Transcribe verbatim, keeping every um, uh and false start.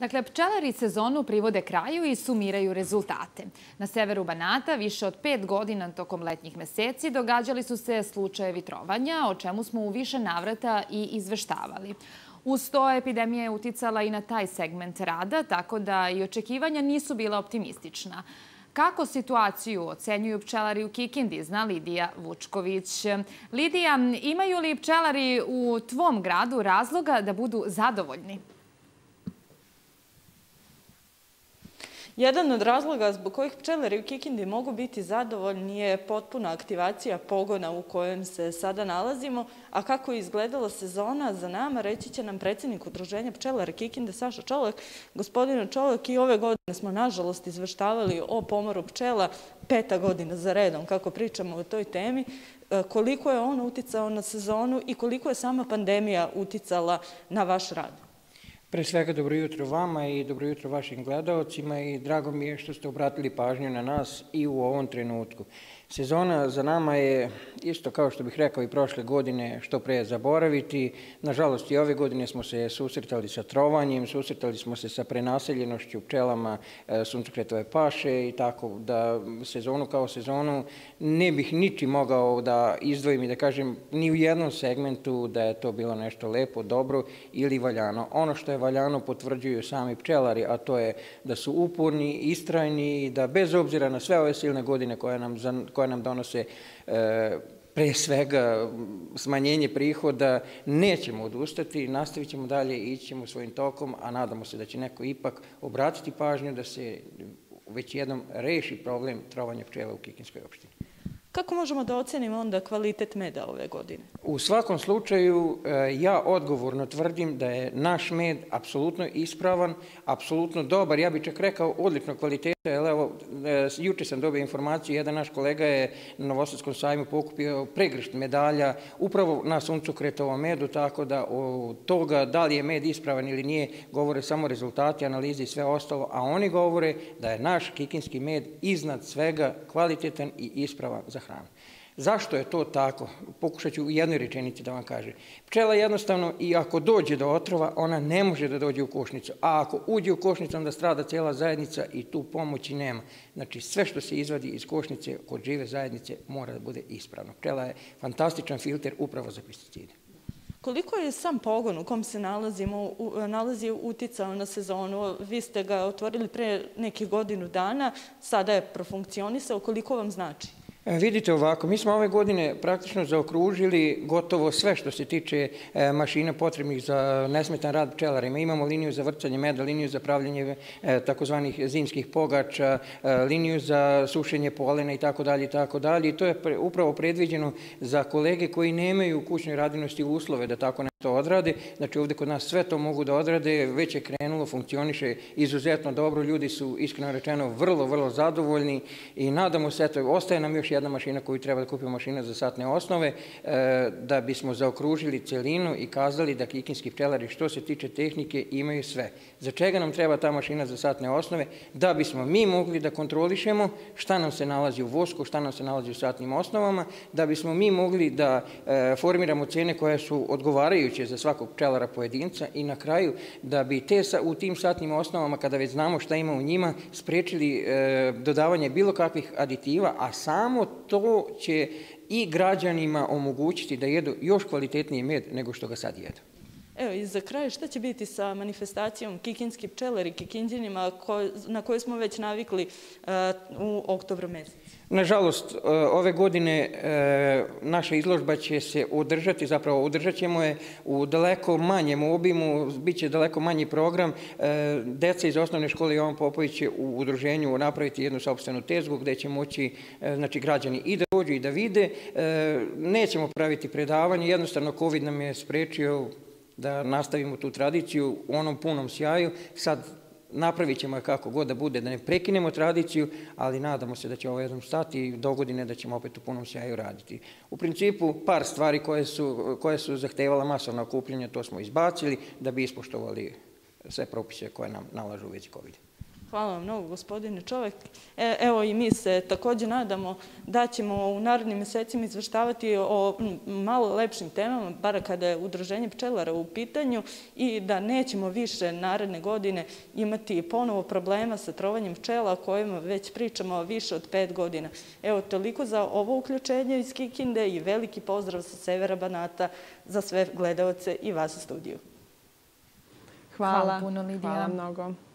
Dakle, pčelari sezonu privode kraju i sumiraju rezultate. Na severu Banata više od pet godina tokom letnjih meseci događali su se slučajevi trovanja, o čemu smo u više navrata i izveštavali. Uz to, epidemija je uticala i na taj segment rada, tako da i očekivanja nisu bila optimistična. Kako situaciju ocenjuju pčelari u Kikindi, zna Lidija Vučković. Lidija, imaju li pčelari u tvom gradu razloga da budu zadovoljni? Jedan od razloga zbog kojih pčelari u Kikindi mogu biti zadovoljni je potpuna aktivacija pogona u kojem se sada nalazimo, a kako je izgledala sezona za nama, reći će nam predsjednik Udruženja pčelara Kikinde Saša Čolak. Gospodine Čolak, i ove godine smo nažalost izveštavali o pomoru pčela, peta godina za redom kako pričamo o toj temi. Koliko je on uticao na sezonu i koliko je sama pandemija uticala na vaš rad? Pre svega, dobro jutro vama i dobro jutro vašim gledalcima i drago mi je što ste obratili pažnju na nas i u ovom trenutku. Sezona za nama je, isto kao što bih rekao i prošle godine, što pre zaboraviti. Nažalost, i ove godine smo se susretali sa trovanjem, susretali smo se sa prenaseljenošću pčelama suncokretove paše i tako da sezonu kao sezonu ne bih ničim mogao da izdvojim i da kažem ni u jednom segmentu da je to bilo nešto lepo, dobro ili valjano. Ono što je valjano potvrđuju sami pčelari, a to je da su uporni, istrajni i da bez obzira na sve ove silne godine koje nam, koje nam donose e, pre svega smanjenje prihoda, nećemo odustati, nastavit ćemo dalje i ići ćemo svojim tokom, a nadamo se da će neko ipak obratiti pažnju da se već jednom reši problem trovanja pčela u Kikinskoj opštini. Kako možemo da ocenimo onda kvalitet meda ove godine? U svakom slučaju, ja odgovorno tvrdim da je naš med apsolutno ispravan, apsolutno dobar. Ja bih čak rekao odličnog kvaliteta. Evo, juče sam dobio informaciju, jedan naš kolega je na Novosadskom sajmu pokupio pregršt medalja upravo na suncokretovom medu, tako da od toga da li je med ispravan ili nije, govore samo rezultati, analize i sve ostalo, a oni govore da je naš kikinski med iznad svega kvalitetan i ispravan za hranu. Zašto je to tako? Pokušat ću u jednoj rečenici da vam kažem. Pčela jednostavno, i ako dođe do otrova, ona ne može da dođe u košnicu. A ako uđe u košnicu, onda strada cijela zajednica i tu pomoći nema. Znači, sve što se izvadi iz košnice kod žive zajednice mora da bude ispravno. Pčela je fantastičan filter upravo za pesticide. Koliko je sam pogon u kom se nalazimo, nalazi uticao na sezonu? Vi ste ga otvorili pre nekih godinu dana, sada je profunkcionisao. Koliko vam znači? Vidite ovako, mi smo ove godine praktično zaokružili gotovo sve što se tiče mašina potrebnih za nesmetan rad pčelarima. Imamo liniju za vrcanje meda, liniju za pravljenje takozvanih zimskih pogača, liniju za sušenje polena i tako dalje i tako dalje. I to je upravo predviđeno za kolege koji nemaju u kućnoj radinosti uslove da tako nešto odrade. Znači ovdje kod nas sve to mogu da odrade, već je krenulo, funkcioniše izuzetno dobro. Ljudi su, iskreno rečeno, vrlo, vrlo zadovoljni i nadamo se, eto, ostaje nam još jedna mašina koju treba da kupimo, mašina za satne osnove, da bismo zaokružili celinu i kazali da kikinski pčelari što se tiče tehnike imaju sve. Za čega nam treba ta mašina za satne osnove? Da bismo mi mogli da kontrolišemo šta nam se nalazi u vosku, šta nam se nalazi u satnim osnovama, da bismo mi mogli da formiramo cene koje su odgovarajuće za svakog pčelara pojedinca i na kraju da bi te u tim satnim osnovama, kada već znamo šta ima u njima, sprečili dodavanje bilo kakvih aditiva, a samo to će i građanima omogućiti da jedu još kvalitetniji med nego što ga sad jedu. Evo, i za kraj, šta će biti sa manifestacijom Kikinski pčelari, Kikindjanima, na koje smo već navikli u oktobru mesecu? Nažalost, ove godine naša izložba će se održati, zapravo održat ćemo je u daleko manjem obimu, bit će daleko manji program. Deca iz osnovne škole Jovan Popović će u udruženju napraviti jednu sopstvenu tezgu gde će moći znači, građani i da dođu i da vide. Nećemo praviti predavanje, jednostavno COVID nam je sprečio da nastavimo tu tradiciju u onom punom sjaju. Sad napravit ćemo je kako god da bude, da ne prekinemo tradiciju, ali nadamo se da će ovo jednom stati i do godine da ćemo opet u punom sjaju raditi. U principu, par stvari koje su, koje su zahtevala masovna okupljanja, to smo izbacili da bi ispoštovali sve propise koje nam nalažu u vezi COVID. Hvala vam mnogo, gospodine Čovek. Evo i mi se također nadamo da ćemo u narednim mesecima izveštavati o malo lepšim temama, bar kada je udruženje pčelara u pitanju, i da nećemo više naredne godine imati ponovo problema sa trovanjem pčela o kojima već pričamo više od pet godina. Evo, toliko za ovo uključenje iz Kikinde i veliki pozdrav sa severa Banata za sve gledalce i vas u studiju. Hvala. Hvala puno, Lidija. Hvala mnogo.